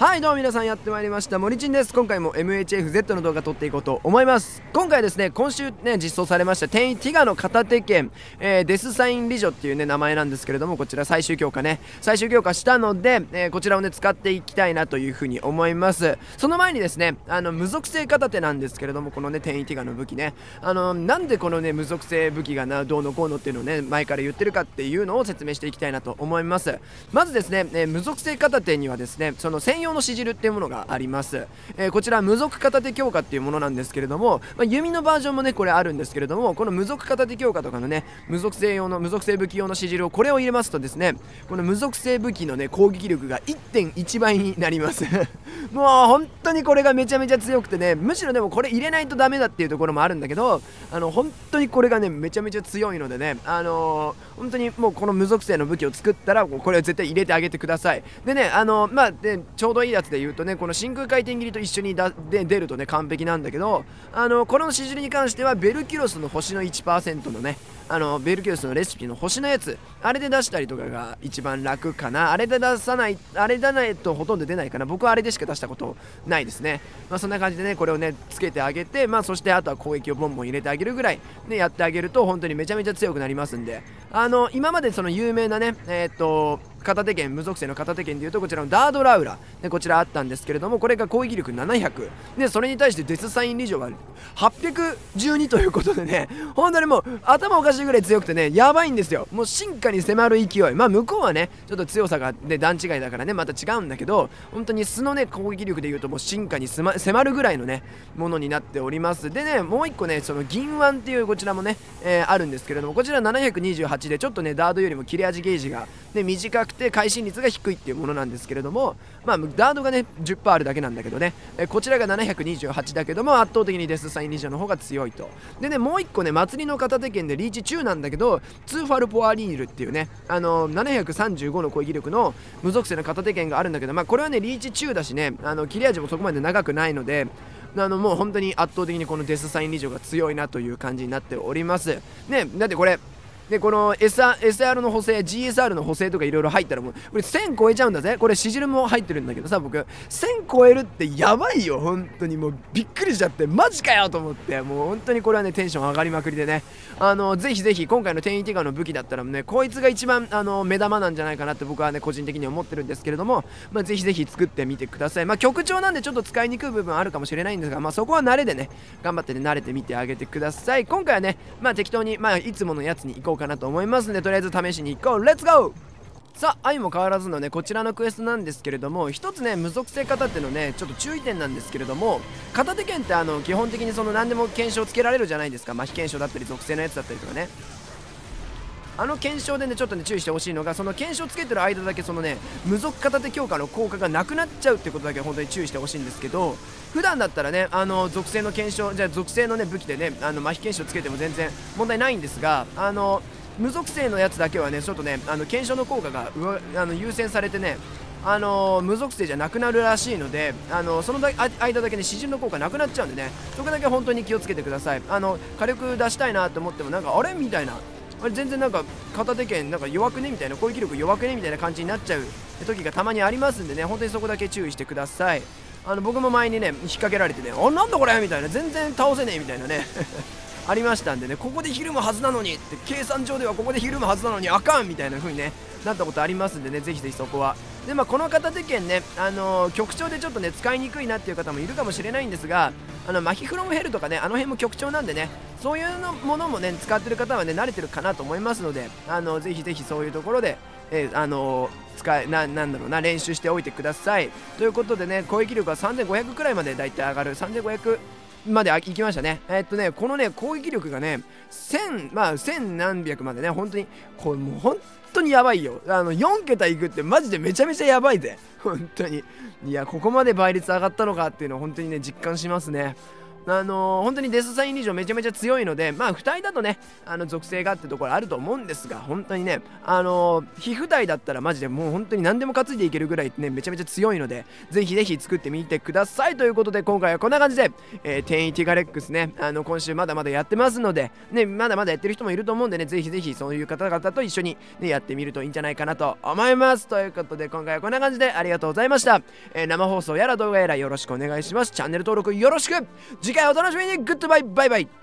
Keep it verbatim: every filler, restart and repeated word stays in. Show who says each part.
Speaker 1: はい、どうも皆さん、やってまいりました森珍です。今回も エムエイチエフゼット の動画撮っていこうと思います。今回はですね、今週ね実装されました天ティガの片手剣、えー、デスサインリジョっていうね名前なんですけれども、こちら最終強化ね最終強化したので、えー、こちらをね使っていきたいなというふうに思います。その前にですね、あの無属性片手なんですけれども、このね天ティガの武器ね、あのなんでこのね無属性武器がなどうのこうのっていうのをね前から言ってるかっていうのを説明していきたいなと思います。まずですね、えー、無属性片手にはですね、その専用のシジルっていうものがあります。えー、こちら無属片手強化っていうものなんですけれども、まあ、弓のバージョンもねこれあるんですけれども、この無属片手強化とかのね無属性用の無属性武器用のシジルをこれを入れますとですね、この無属性武器のね攻撃力が いってんいち 倍になりますもう本当にこれがめちゃめちゃ強くてね、むしろでもこれ入れないとダメだっていうところもあるんだけど、あの本当にこれがねめちゃめちゃ強いのでね、あのー、本当にもうこの無属性の武器を作ったらこれを絶対入れてあげてください。でね、あのー、まあでちょうどいいやつで言うとね、この真空回転切りと一緒にだで出るとね完璧なんだけど、あのこのシジルに関してはベルキュロスの星の いちパーセント のね、あのベルキュロスのレシピの星のやつ、あれで出したりとかが一番楽かな。あれで出さない、あれだないとほとんど出ないかな。僕はあれでしか出したことないですね。まあそんな感じでねこれをねつけてあげて、まあそしてあとは攻撃をボンボン入れてあげるぐらいねやってあげると本当にめちゃめちゃ強くなりますんで、あの今までその有名なねえー、っと片手剣無属性の片手剣でいうとこちらのダードラウラでこちらあったんですけれども、これが攻撃力ななひゃくで、それに対してデスサインリジョがはっぴゃくじゅうにということでね、本当にもう頭おかしいぐらい強くてねやばいんですよ。もう進化に迫る勢い。まあ向こうはねちょっと強さがね段違いだからねまた違うんだけど、本当に素のね攻撃力でいうともう進化に迫るぐらいのねものになっております。でね、もう一個ねその銀腕っていうこちらもね、えー、あるんですけれども、こちらななひゃくにじゅうはちでちょっとねダードよりも切れ味ゲージがね短くて会心率が低いっていうものなんですけれども、まあダードがね じゅっパーセント あるだけなんだけどね、えこちらがななひゃくにじゅうはちだけども圧倒的にデスサインリジョの方が強いと。でね、もう一個ね祭りの片手剣でリーチ中なんだけどツーファルポアリールっていうね、あのー、ななひゃくさんじゅうごの攻撃力の無属性の片手剣があるんだけど、まあこれはねリーチ中だしね、あの切れ味もそこまで長くないので、あのもう本当に圧倒的にこのデスサインリジョが強いなという感じになっておりますね。だってこれでこの エスアール の補正 ジーエスアール の補正とかいろいろ入ったらもうこれせん超えちゃうんだぜ。これシジルも入ってるんだけどさ、僕せん超えるってやばいよ本当に。もうびっくりしちゃってマジかよと思って、もう本当にこれはねテンション上がりまくりでね、あのぜひぜひ今回の天イティガの武器だったらねこいつが一番あの目玉なんじゃないかなって僕はね個人的に思ってるんですけれども、まあ、ぜひぜひ作ってみてください。まあ曲調なんでちょっと使いにくい部分あるかもしれないんですが、まあそこは慣れでね頑張ってね慣れてみてあげてください。今回はねまあ適当にまあいつものやつに行こうかなと思いますので、とりあえず試しに行こう。レッツゴー。さあ相も変わらずのねこちらのクエストなんですけれども、一つね無属性片手のねちょっと注意点なんですけれども、片手剣ってあの基本的にその何でも検証つけられるじゃないですか。麻痺検証だったり属性のやつだったりとかね、あの検証でねちょっとね注意してほしいのが、その検証つけてる間だけそのね無属片手強化の効果がなくなっちゃうってことだけ本当に注意してほしいんですけど、普段だったらねあの属性の検証じゃあ属性のね武器でねあの麻痺検証つけても全然問題ないんですが、あの無属性のやつだけはねちょっとねあの検証の効果がうわあの優先されてね、あのー、無属性じゃなくなるらしいので、あのー、そのだ間だけねシジルの効果なくなっちゃうんでね、そこだけ本当に気をつけてください。あの火力出したいなと思ってもなんかあれみたいな、あれ全然なんか片手剣なんか弱くねみたいな、攻撃力弱くねみたいな感じになっちゃう時がたまにありますんでね、本当にそこだけ注意してください。あの僕も前にね引っ掛けられてね、あなんだこれみたいな、全然倒せねえみたいなねありましたんでね、ここでひるむはずなのにって計算上ではここでひるむはずなのにあかんみたいな風にねなったことありますんでね、ぜひぜひそこは。でまあこの片手剣ね、あのー、局長でちょっとね使いにくいなっていう方もいるかもしれないんですが、あのマヒフロムヘルとかねあの辺も局長なんでね、そういうのものもね使ってる方はね慣れてるかなと思いますので、あのー、ぜひぜひそういうところで、えー、あのー、使えななんだろうな練習しておいてください。ということでね攻撃力はさんぜんごひゃくくらいまでだいたい上がる、さんぜんごひゃくまで行きましたね。えー、っとねこのね攻撃力がねせんまあせん何百までね本当にこれもう本当にやばいよ。あのよん桁いくってマジでめちゃめちゃやばいぜ本当に。いやここまで倍率上がったのかっていうのを本当にね実感しますね。 あのー、本当にデスサインリジョめちゃめちゃ強いので、まあふたいだとねあの属性がってところあると思うんですが、本当にねあのー、非ふたいだったらマジでもう本当に何でも担いでいけるぐらいねめちゃめちゃ強いので、ぜひぜひ作ってみてくださいということで、今回はこんな感じで、えー、転移ティガレックスねあの今週まだまだやってますのでね、まだまだやってる人もいると思うんでね、ぜひぜひそういう方々と一緒に、ね、やってみるといいんじゃないかなと思います。ということで今回はこんな感じでありがとうございました。えー、生放送やら動画やらよろしくお願いします。チャンネル登録よろしく。次回お楽しみに。グッドバイバイバイ。